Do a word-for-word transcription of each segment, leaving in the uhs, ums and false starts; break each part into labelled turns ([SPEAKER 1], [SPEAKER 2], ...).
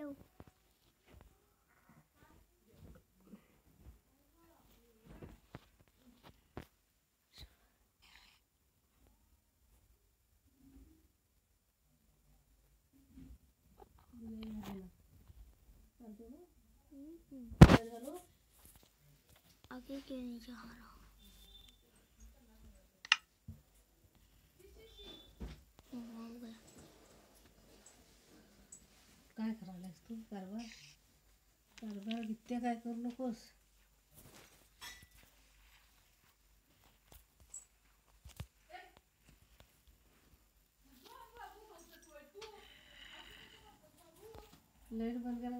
[SPEAKER 1] Hello आगे क्यों नहीं जा रहा?
[SPEAKER 2] काय करायलास तू? कारभार कारभार विद्या काय करू नकोस. लाईट बंद करा.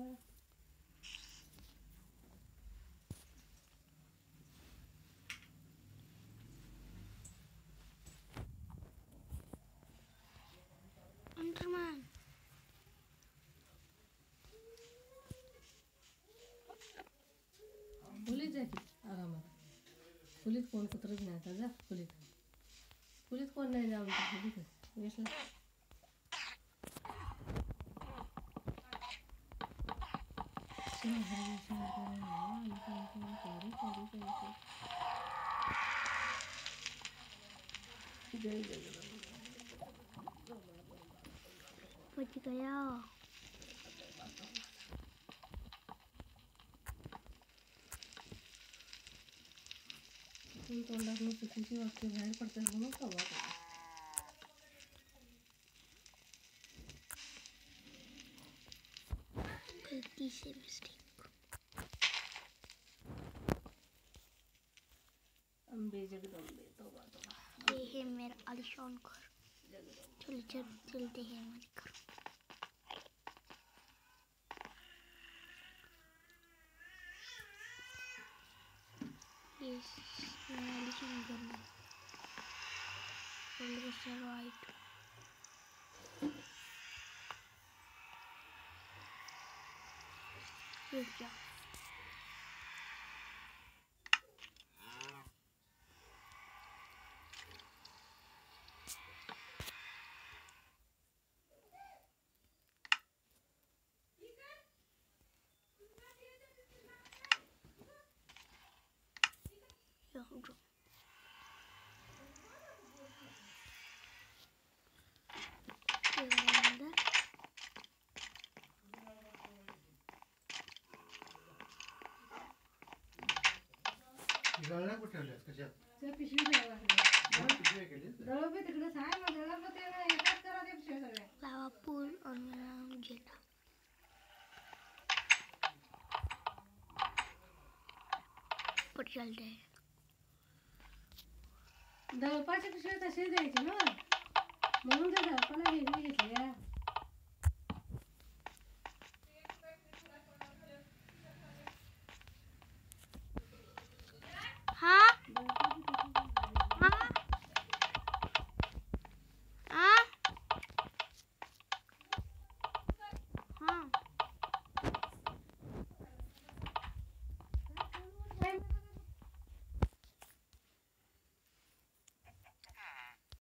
[SPEAKER 1] अंडरमैन
[SPEAKER 2] खोलीत जा की आरामात. खोलीत कोण कुत्रच नाही आता. जा खोलीत. खोलीत कोण नाही जाऊन खोलीत वेसला.
[SPEAKER 1] बच गया.
[SPEAKER 2] तोंडातून चुकीची वाक्य बाहेर पडतात म्हणून संवाद होतो.
[SPEAKER 1] गलती से मिस्टेक.
[SPEAKER 2] अंबे जगदंबे तोबा तोबा.
[SPEAKER 1] ये है मेरा आलिशान घर. चल चल चलते हैं हमारे घर. ये मेरा आलिशान घर है. Follow the right. रुक जा. यहाँ रुक. अंदर
[SPEAKER 3] गळा कुठे ठेवल्यास कशात?
[SPEAKER 2] त्या पिशवी ठेवा लागली.
[SPEAKER 3] पिशवी केली
[SPEAKER 2] दळप तिकडे सांग मग दळप ते एकाच करा ते पिशव्या सगळ्या.
[SPEAKER 1] लावा पूल और मेरा नाम जेठा. पर चलते हैं.
[SPEAKER 2] दळपाची पिशवी तशी द्यायची ना म्हणून त्या दळपाला वेगळी घेतली.